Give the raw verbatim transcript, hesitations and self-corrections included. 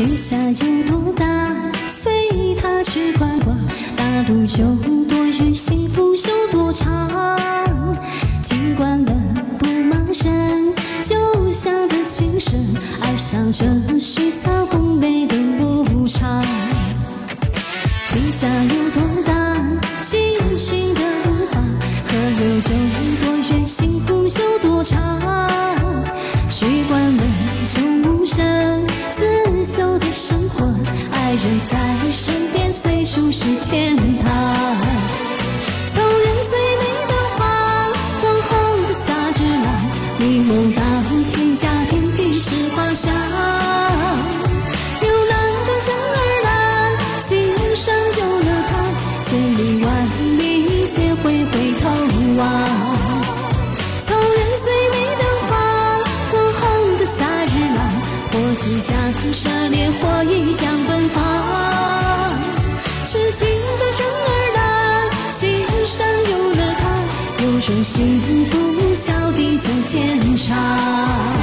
天下有多大，随他去观光。大路有多远，幸福有多长。听惯了不茫然，就像个情深，爱上这虚草红梅的无常。天下有多大，尽情的路旁。河流有多远，幸福有多长。习惯了就无声，自由的生活，爱人在身边，随处是天堂。草原最美的花，黄红的萨日朗，你梦到天涯，天地是花香。流浪的人儿郎，心上有了他，千里万里皆会回头望。草原最美的花，黄红的萨日朗，或即将热烈，或已将奔放。痴情的人儿郎，心上有了他，有种幸福，笑地久天长。